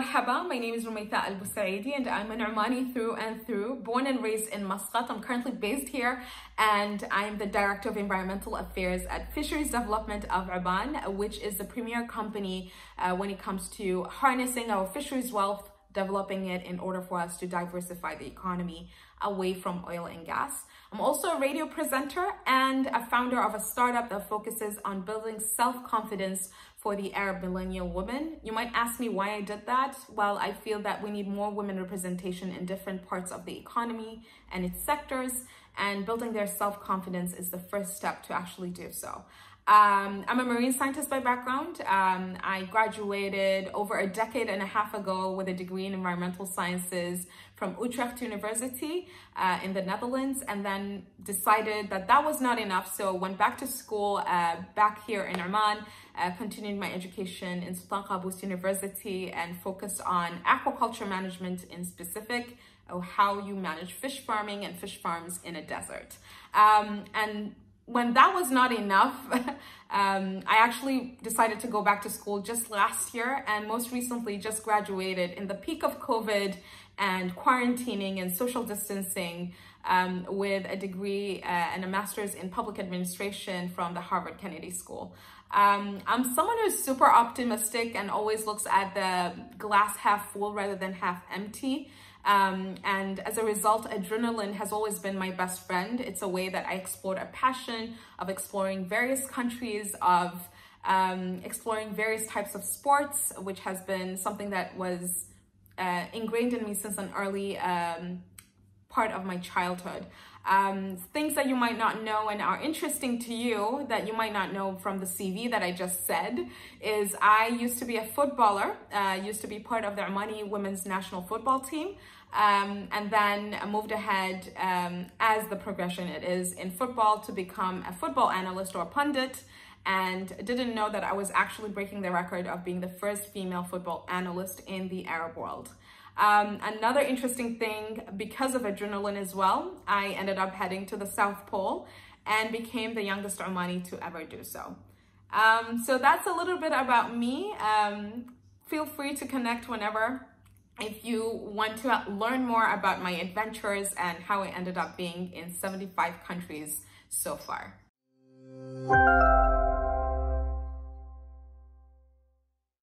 Marhaba, my name is Rumaitha Al Busaidi and I'm an Omani through and through, born and raised in Muscat. I'm currently based here and I'm the Director of Environmental Affairs at Fisheries Development of Oman, which is the premier company when it comes to harnessing our fisheries wealth, developing it in order for us to diversify the economy away from oil and gas. I'm also a radio presenter and a founder of a startup that focuses on building self-confidence for the Arab millennial woman. You might ask me why I did that. Well, I feel that we need more women representation in different parts of the economy and its sectors, and building their self-confidence is the first step to actually do so. I'm a marine scientist by background. I graduated over a decade and a half ago with a degree in environmental sciences from Utrecht University in the Netherlands, and then decided that that was not enough. So went back to school back here in Oman, continued my education in Sultan Qaboos University and focused on aquaculture management in specific, how you manage fish farming and fish farms in a desert. And when that was not enough, I actually decided to go back to school just last year, and most recently just graduated in the peak of COVID and quarantining and social distancing with a degree and a master's in public administration from the Harvard Kennedy School. I'm someone who's super optimistic and always looks at the glass half full rather than half empty. And as a result, adrenaline has always been my best friend. It's a way that I explored a passion of exploring various countries, of exploring various types of sports, which has been something that was ingrained in me since an early part of my childhood. Things that you might not know and are interesting to you that you might not know from the CV that I just said is I used to be a footballer, used to be part of the Omani women's national football team, and then moved ahead as the progression it is in football to become a football analyst or a pundit, and didn't know that I was actually breaking the record of being the first female football analyst in the Arab world. Another interesting thing, because of adrenaline as well, I ended up heading to the South Pole and became the youngest Omani to ever do so. So that's a little bit about me. Feel free to connect whenever if you want to learn more about my adventures and how I ended up being in 75 countries so far.